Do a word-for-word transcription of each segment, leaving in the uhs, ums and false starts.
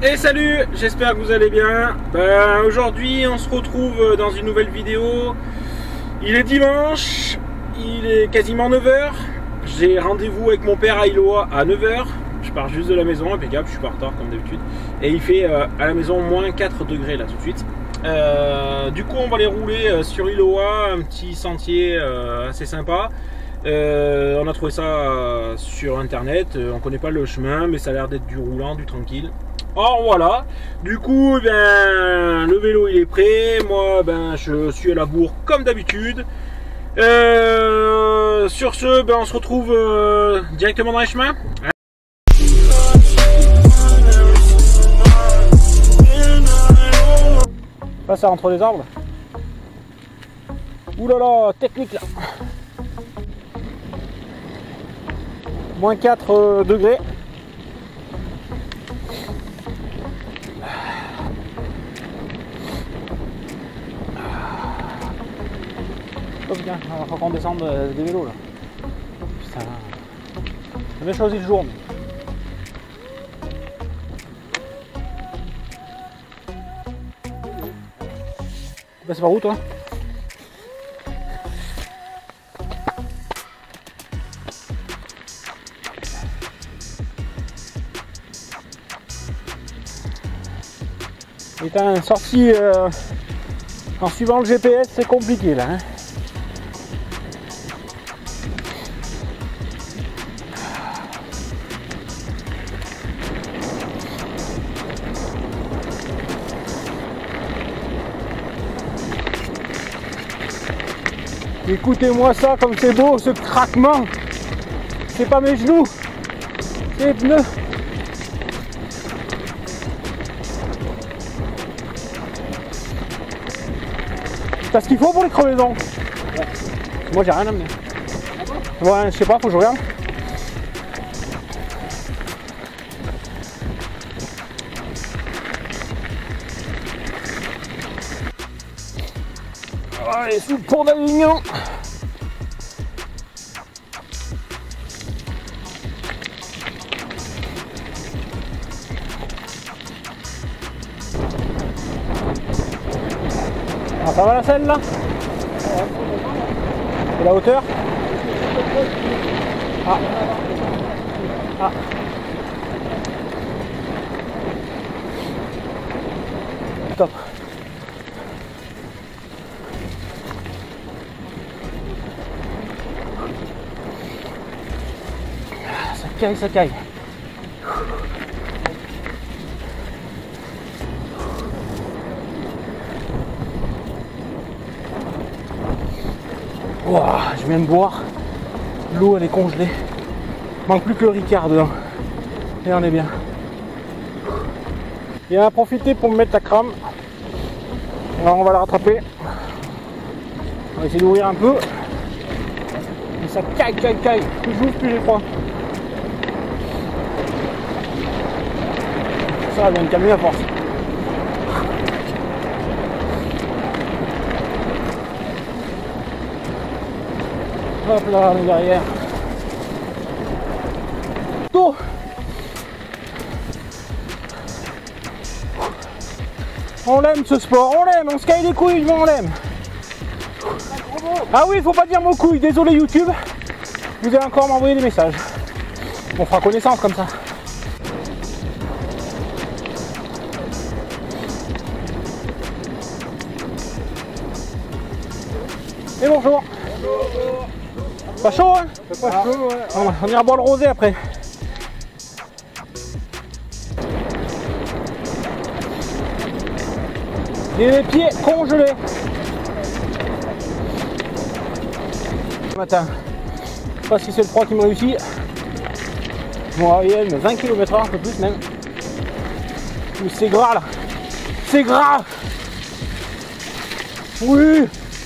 Et salut, j'espère que vous allez bien. Ben, aujourd'hui on se retrouve dans une nouvelle vidéo. Il est dimanche, il est quasiment neuf heures. J'ai rendez-vous avec mon père à Iloa à neuf heures. Je pars juste de la maison, impeccable, je suis pas en retard comme d'habitude. Et il fait euh, à la maison moins quatre degrés là tout de suite. Euh, du coup on va aller rouler euh, sur Iloa, un petit sentier euh, assez sympa. Euh, on a trouvé ça euh, sur internet, euh, on connaît pas le chemin mais ça a l'air d'être du roulant, du tranquille. Or voilà, du coup ben, le vélo il est prêt, moi ben, je suis à la bourre comme d'habitude. Euh, sur ce, ben, on se retrouve euh, directement dans les chemins. Passe entre les arbres. Ouh là là, technique là. Moins quatre degrés. Oh putain, il faut qu'on descende des vélos là. Putain. J'avais choisi le jour. Mais... Tu passes par où toi? Putain, sorti euh, en suivant le G P S, c'est compliqué là. Hein. Écoutez-moi ça comme c'est beau, ce craquement. C'est pas mes genoux, c'est les pneus. T'as ce qu'il faut pour les crevaisons? Ouais. Moi j'ai rien amené. Ouais, je sais pas, faut que je regarde. Allez, sous le pont d'Avignon. Ah, ça va la selle là? Et la hauteur? Ah. Ah. Top. Ça caille, ça caille. Wow, je viens de boire, l'eau elle est congelée, il manque plus que le Ricard dedans, et on est bien. Et on a profité pour me mettre la crame, alors on va la rattraper, on va essayer d'ouvrir un peu, et ça caille, caille, caille, plus j'ouvre plus j'ai froid. Ça vient de calmer à force. Hop là, on est derrière. Oh, on l'aime ce sport, on l'aime, on se caille les couilles, mais on l'aime. Ah oui, faut pas dire mon couille, désolé YouTube. Vous allez encore m'envoyer des messages. On fera connaissance comme ça. Et bonjour. Bonjour. Pas chaud hein? C'est pas ah. chaud, ouais. On, on ira boire le rosé après. Et les pieds congelés. Ce matin. Je sais pas si c'est le froid qui me réussit. Bon, il y a vingt kilomètres heure, un peu plus même. Mais c'est gras là. C'est gras. Oui.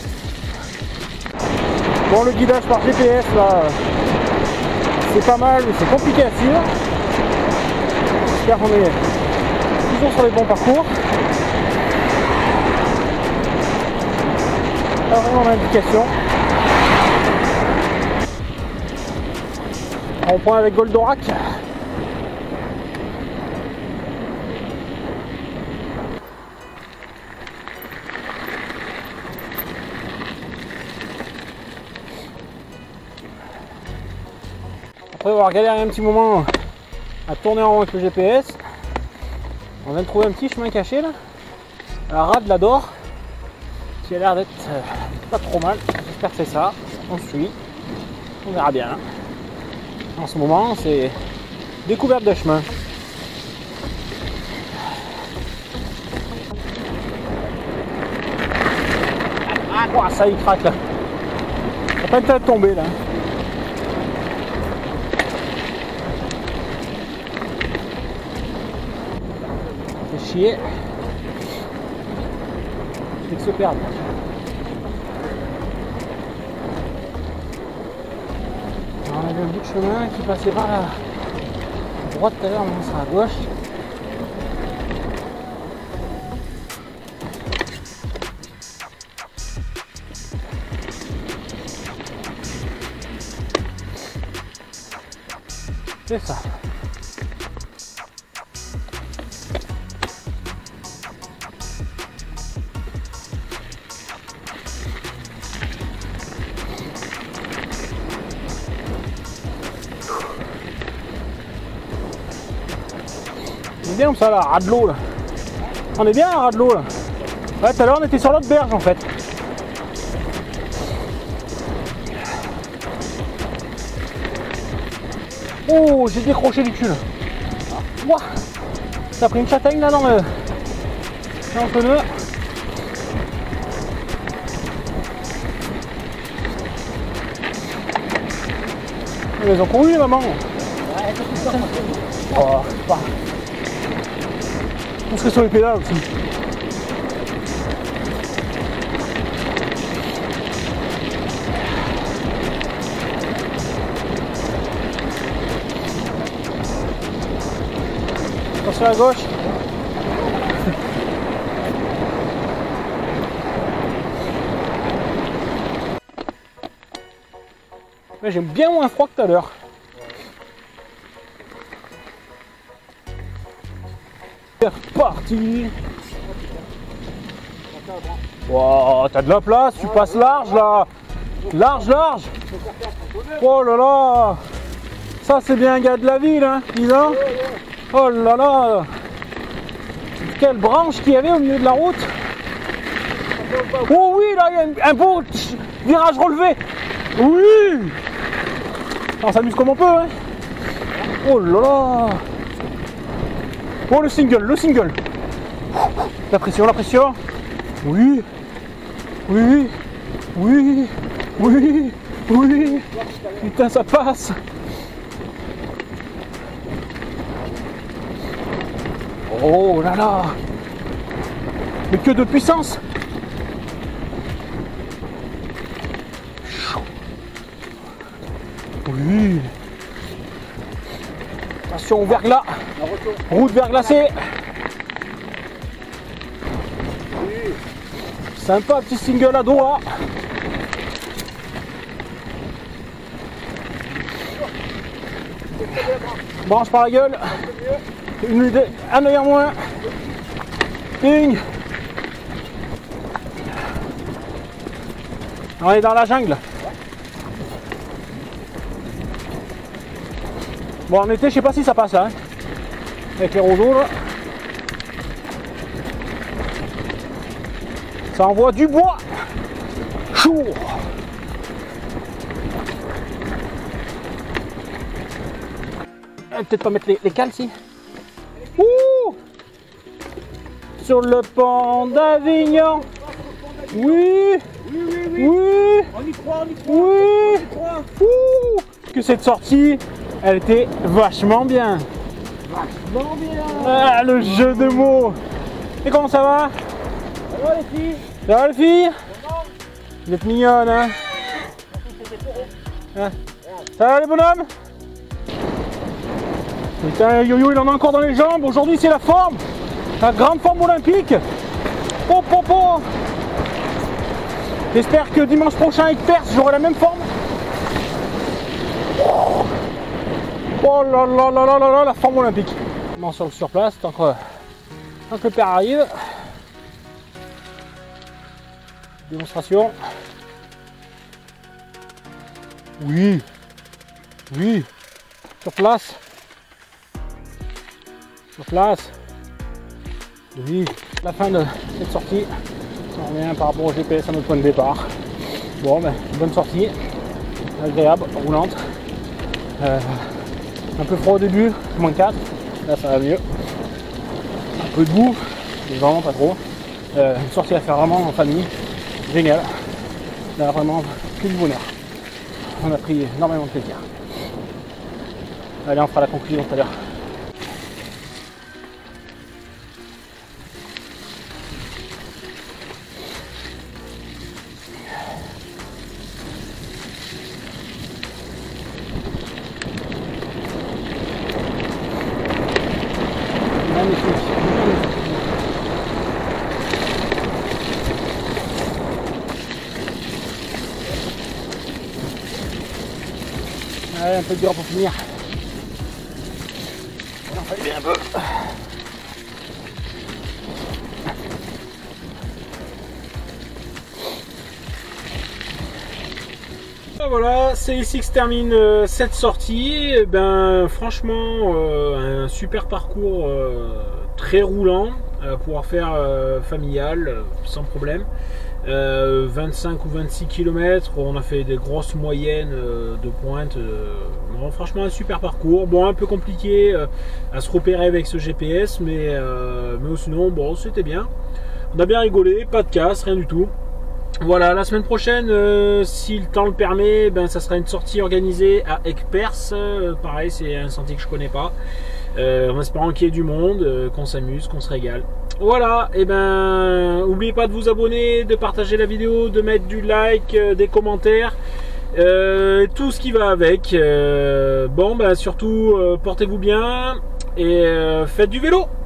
Bon, le guidage par G P S là, c'est pas mal, mais c'est compliqué à suivre. J'espère qu'on est toujours sur les bons parcours. Pas vraiment d'indication. Rond-point avec Goldorak. Après avoir galéré un petit moment à tourner en rond avec le G P S, on vient de trouver un petit chemin caché là. La rade l'adore. Qui a l'air d'être euh, pas trop mal. J'espère que c'est ça. On suit. On verra bien. En ce moment, c'est découverte de chemin. Ah, oh, ça il craque là. Il a pas le temps de tomber là. C'est chier. Je vais se perdre. On avait un bout de chemin qui passait par la droite tout à l'heure, on sera à gauche. C'est ça. On est bien comme ça là, ras de l'eau là. On est bien à ras de l'eau là. Ouais, tout à l'heure on était sur l'autre berge en fait. Oh, j'ai décroché du cul là. Ouah, t'as pris une châtaigne là dans le, dans le pneu. Ils ont couru les mamans. Oh, pas. On serait sur les pédales aussi. Attention à gauche. Mais j'aime bien moins froid que tout à l'heure. C'est reparti. Wow, t'as de la place, tu passes large là. Large, large. Oh là là. Ça c'est bien un gars de la ville, hein, dis donc. Oh là là. Quelle branche qu'il y avait au milieu de la route. Oh oui, là il y a un beau virage relevé. Oui. On s'amuse comme on peut, hein. Oh là là. Oh le single, le single. La pression, la pression. Oui. Oui. Oui. Oui. Oui. Putain, ça passe. Oh là là. Mais que de puissance. Oui. Attention au verglas. Route verglacée. Sympa, petit single à doigt. Branche par la gueule. Une, un œil en moins. Ping. On est dans la jungle. Bon, en été, je sais pas si ça passe là, hein, avec les roseaux là. Ça envoie du bois. Chaud. Peut-être pas mettre les, les cales si. Ouh. Sur le pont d'Avignon. Oui. Oui, oui, oui. Oui. On y croit, on y croit. Oui. On y croit. Ouh. Que cette sortie, elle était vachement bien. Vachement bien. Ah, le jeu de mots. Et comment ça va? Ça va les filles? Ça va les filles? Vous êtes mignonnes, hein? Ah. Ça va les bonhommes? Putain, Yo-Yo il en a encore dans les jambes. Aujourd'hui c'est la forme, la grande forme olympique. Oh, oh, oh. J'espère que dimanche prochain avec Perse j'aurai la même forme. Oh là là là là là là, la forme olympique. On sur, sur place tant que, tant que le père arrive. Démonstration. Oui. Oui. sur place. Sur place. Depuis la fin de cette sortie, on revient par rapport au G P S à notre point de départ. Bon, ben, bonne sortie, agréable, roulante. Euh, un peu froid au début, moins quatre, là ça va mieux. Un peu de boue, mais vraiment pas trop. Euh, une sortie à faire vraiment en famille, génial. Là vraiment que du bonheur. On a pris énormément de plaisir. Allez, on fera la conclusion tout à l'heure. Magnifique. Allez, un peu dur pour finir. On fait bien un peu. Voilà, c'est ici que se termine euh, cette sortie. Et ben, franchement, euh, un super parcours euh, très roulant, à pouvoir faire euh, familial, euh, sans problème. Euh, vingt-cinq ou vingt-six kilomètres, on a fait des grosses moyennes euh, de pointe. Euh, bon, franchement, un super parcours. Bon, un peu compliqué euh, à se repérer avec ce G P S, mais, euh, mais sinon, bon, c'était bien. On a bien rigolé, pas de casse, rien du tout. Voilà, la semaine prochaine, euh, si le temps le permet, ben, ça sera une sortie organisée à Aigues-Perses. Euh, pareil, c'est un sentier que je connais pas. Euh, en espérant qu'il y ait du monde, euh, qu'on s'amuse, qu'on se régale. Voilà, et ben, n'oubliez pas de vous abonner, de partager la vidéo, de mettre du like, euh, des commentaires, euh, tout ce qui va avec. Euh, bon, ben, surtout, euh, portez-vous bien et euh, faites du vélo.